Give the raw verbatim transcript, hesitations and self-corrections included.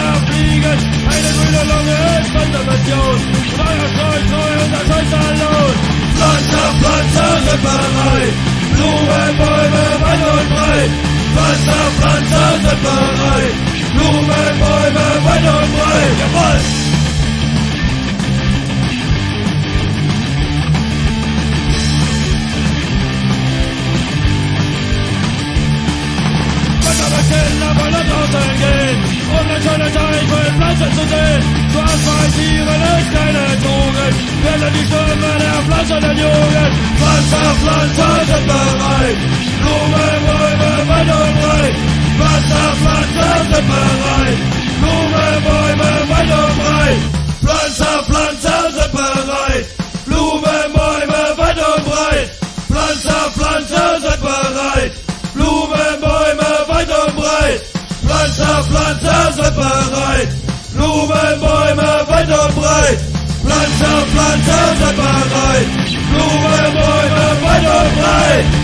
Blätter fliegen, eine grüne Lunge ist unsere Mission. Feuer, Streut, Treu und das Häuser los. Pflanzer, Pflanzer sind bereit, Blumen, Bäume, weit und breit. Pflanzer, Pflanzer sind bereit, Blumen, Bäume, weit und breit. Jawohl! Kinder wollen nach draußen gehen, um den schönen Teich mit Pflanzen zu sehen. Zu asphaltieren ist keine Tugend, wir sind die Stimme der pflanzenden Jugend. Pflanzer, Pflanzer sind bereit, Blumen, Bäume, weit und breit. Pflanzer, Pflanzer sind bereit, Blumen, Bäume, weit und breit. Pflanzer, Pflanzer sind bereit, Blumen, Bäume, weit und breit. Pflanzer, Pflanzer sind bereit, Blumen, Bäume, weit und breit. Pflanzer, Pflanzer sind bereit, Blumen, Bäume, weit und breit. Pflanzer, Pflanzer sind bereit, Blumen, Bäume, weit und breit.